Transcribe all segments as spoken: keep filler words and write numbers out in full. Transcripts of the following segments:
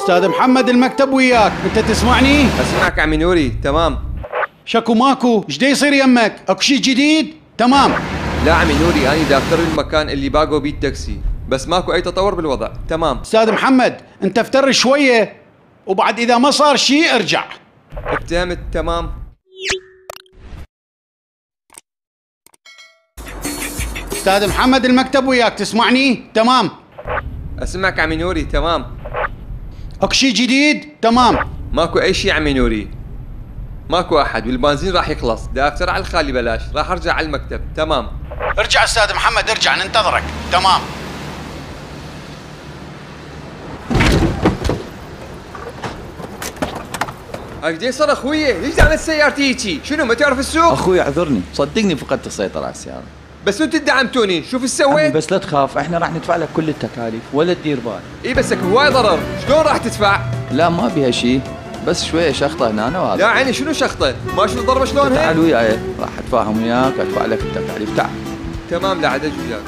استاذ محمد المكتب وياك، انت تسمعني؟ اسمعك عمي نوري. تمام. شكو ماكو؟ ايش دا يصير يمك؟ اكو شيء جديد؟ تمام. لا عمي نوري، انا دافتر المكان اللي باقوا بيه التاكسي، بس ماكو اي تطور بالوضع. تمام. استاذ محمد انت افتر شويه وبعد اذا ما صار شيء ارجع. افتهمت. تمام. استاذ محمد المكتب وياك، تسمعني؟ تمام. اسمعك عمي نوري. تمام. اكو شيء جديد؟ تمام. ماكو اي شيء عمي نوري، ماكو احد، والبنزين راح يخلص. دافتر على الخالي بلاش، راح ارجع على المكتب. تمام. ارجع استاذ محمد، ارجع ننتظرك. تمام. ايش صار اخوي؟ ليش دعمت سيارتي هيجي؟ شنو ما تعرف السوق؟ اخوي اعذرني، صدقني فقدت السيطرة على السيارة. بس انتوا دعمتوني، شوف ايش سويت؟ بس لا تخاف، احنا راح ندفع لك كل التكاليف ولا تدير بال. اي بس اكو هواي ضرر، شلون راح تدفع؟ لا ما بيها شيء، بس شوية شخطة هنا وهذا. لا عيني شنو شخطة؟ ما شنو الضربة شلونها؟ تعال وياي راح اتفاهم وياك ادفع لك التكاليف. تعال. تمام. لا عاد اجي وياك.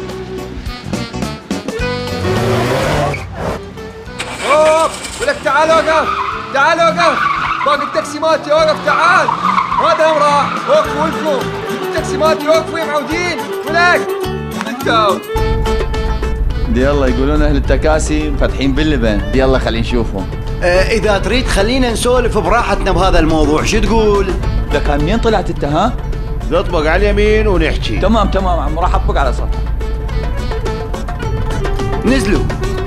اوف ولك تعال اوقف، تعال اوقف، باقي التاكسي مالتي. اوقف تعال، هذا هم راح. وقفوا ولكم، جيبوا التاكسي مالتي، وقفوا يا معودين. ولك انتو يلا يقولون اهل التكاسي فاتحين باللبن، يلا خلينا نشوفهم. آه اذا تريد خلينا نسولف براحتنا بهذا الموضوع، شو تقول؟ ده كان منين طلعت انت ها؟ نطبق على اليمين ونحكي. تمام تمام عم، راح اطبق على سطح. نزلوا.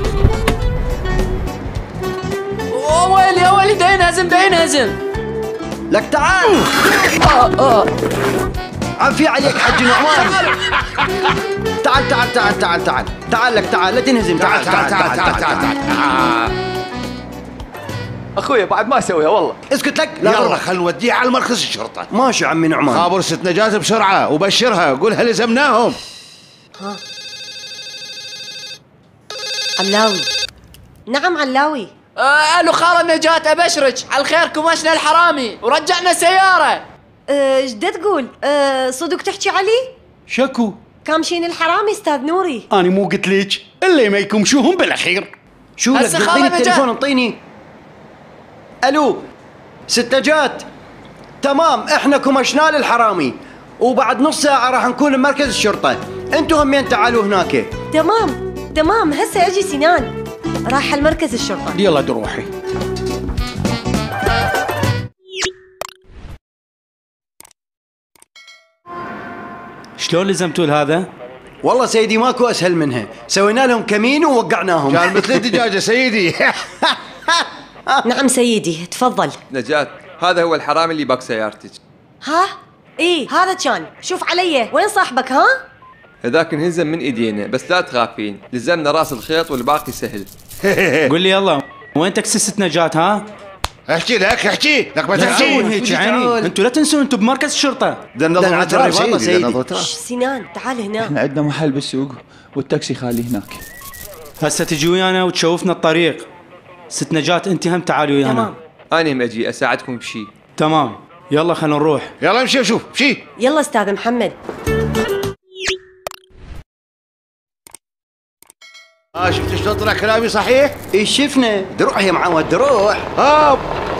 اوه ويلي يا ويلي، ده ينهزم ده ينهزم. لك تعال. اه اه عافية عليك حج نعمان. تعال تعال تعال تعال تعال تعال لك تعال، لا تنهزم. تعال تعال تعال تعال تعال, تعال, تعال. اخوي بعد ما اسويها والله. اسكت لك. لا يلا خل نوديه على مركز الشرطة. ماشي عمي نعمان. خابر ست نجاة بسرعة وبشرها، قولها لزمناهم. ها علاوي. نعم علاوي. آه الو خالة نجاة، ابشرك على الخير، كمشنا الحرامي ورجعنا سيارة. ايش دا تقول؟ أه صدق تحكي علي؟ شكو؟ كامشين الحرامي استاذ نوري. انا مو قلت لك الا ما يكمشوهم بالاخير. شو لك؟ هسه اعطيني خالة التليفون، نجاة. انطيني. الو ست نجاة. تمام، احنا كمشنا للحرامي وبعد نص ساعة راح نكون بمركز الشرطة، انتوا همين تعالوا هناك. تمام تمام، هسه اجي سنان راح المركز الشرطة. يلا دروحي. شلون لزمتوا لهذا؟ والله سيدي ماكو اسهل منها، سوينا لهم كمين ووقعناهم. كان مثل الدجاجة سيدي. نعم سيدي تفضل. نجاة، هذا هو الحرامي اللي باق سيارتك. ها؟ ايه هذا كان. شوف علي، وين صاحبك ها؟ هذاك انهزم من ايدينا، بس لا تخافين، لزمنا راس الخيط والباقي سهل. قول لي يلا، وين تاكسي ست نجاة ها؟ احكي لك احكي لك ما لا تحكي. تسوون هيك عيني، انتوا لا تنسون انتوا بمركز الشرطة. ده نظرة ترى سيدي. شش سنان تعال هنا. احنا عندنا محل بالسوق والتاكسي خالي هناك. هسه تجي ويانا وتشوفنا الطريق. ست نجاة انت هم تعالي ويانا. تمام. انا هم اجي اساعدكم بشي. تمام، يلا خلينا نروح. يلا امشي شوف امشي. يلا استاذ محمد. اه شفت شلون طلع كلامي صحيح؟ ايش شفنا؟ دروح يا معود دروح. هاب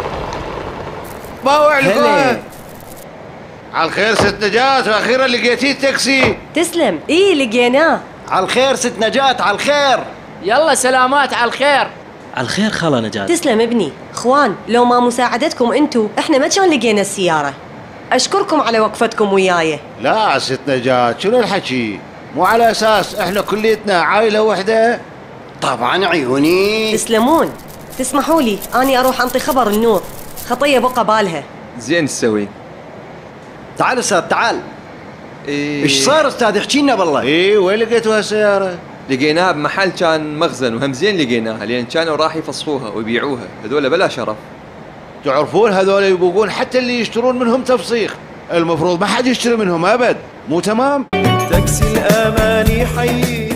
باوع لكم. هلا. على الخير ست نجاة، واخيرا لقيتي التاكسي. تسلم. ايه لقيناه. على الخير ست نجاة، على الخير. يلا سلامات على الخير. على الخير خالة نجاة. تسلم ابني. اخوان لو ما مساعدتكم انتو احنا ما كان لقينا السيارة. اشكركم على وقفتكم وياي. لا ست نجاة شنو الحكي؟ مو على اساس احنا كليتنا عائلة وحدة؟ طبعا عيوني. تسلمون. تسمحوا لي اني اروح انطي خبر النور، خطية بقى بالها. زين تسوي. تعال استاذ تعال. إيه. ايش صار استاذ؟ احكي لنا بالله. ايه وين لقيتوا هالسيارة؟ لقيناها بمحل كان مخزن، وهم زين لقيناها لان كانوا راح يفصحوها ويبيعوها، هذول بلا شرف. تعرفون هذول يبوقون حتى اللي يشترون منهم تفسيخ، المفروض ما حد يشتري منهم ابد، مو تمام؟ تاكسي الاماني حي